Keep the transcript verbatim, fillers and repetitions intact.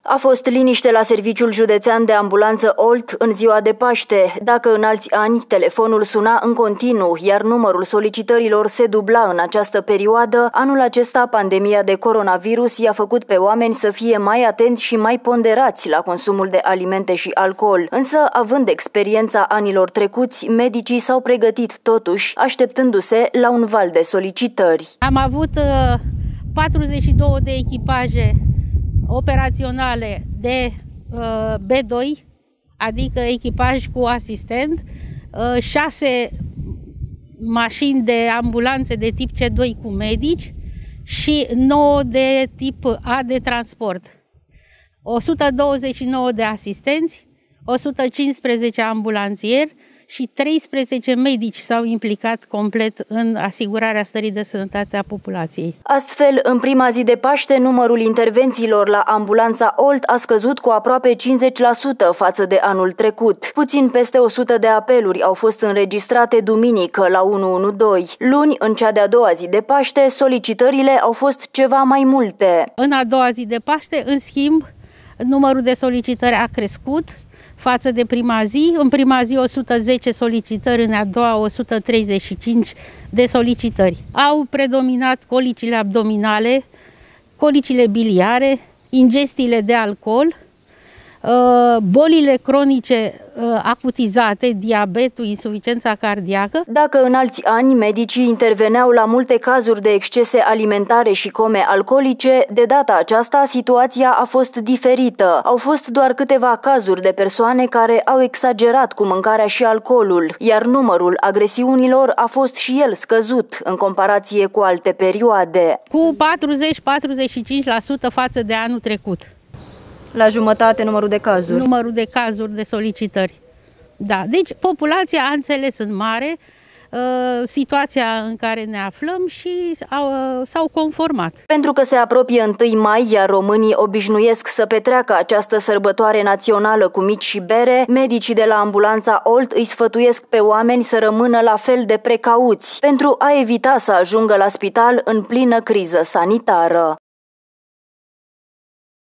A fost liniște la Serviciul Județean de Ambulanță Olt în ziua de Paște. Dacă în alți ani telefonul suna în continuu, iar numărul solicitărilor se dubla în această perioadă, anul acesta pandemia de coronavirus i-a făcut pe oameni să fie mai atenți și mai ponderați la consumul de alimente și alcool. Însă, având experiența anilor trecuți, medicii s-au pregătit totuși, așteptându-se la un val de solicitări. Am avut uh, patruzeci și două de echipaje operaționale de uh, B doi, adică echipaj cu asistent, uh, șase mașini de ambulanțe de tip C doi cu medici și nouă de tip A de transport, o sută douăzeci și nouă de asistenți, o sută cincisprezece ambulanțieri și treisprezece medici s-au implicat complet în asigurarea stării de sănătate a populației. Astfel, în prima zi de Paște, numărul intervențiilor la ambulanța Olt a scăzut cu aproape cincizeci la sută față de anul trecut. Puțin peste o sută de apeluri au fost înregistrate duminică la unu unu doi. Luni, în cea de-a doua zi de Paște, solicitările au fost ceva mai multe. În a doua zi de Paște, în schimb, numărul de solicitări a crescut față de prima zi. În prima zi o sută zece solicitări, în a doua o sută treizeci și cinci de solicitări. Au predominat colicile abdominale, colicile biliare, ingestiile de alcool, bolile cronice acutizate, diabetul, insuficiența cardiacă. Dacă în alți ani medicii interveneau la multe cazuri de excese alimentare și come alcoolice, de data aceasta situația a fost diferită. Au fost doar câteva cazuri de persoane care au exagerat cu mâncarea și alcoolul, iar numărul agresiunilor a fost și el scăzut în comparație cu alte perioade. Cu patruzeci - patruzeci și cinci la sută față de anul trecut. La jumătate numărul de cazuri. Numărul de cazuri de solicitări. Da, deci populația a înțeles în mare uh, situația în care ne aflăm și s-au conformat. Pentru că se apropie întâi mai, iar românii obișnuiesc să petreacă această sărbătoare națională cu mici și bere, medicii de la ambulanța Olt îi sfătuiesc pe oameni să rămână la fel de precauți, pentru a evita să ajungă la spital în plină criză sanitară.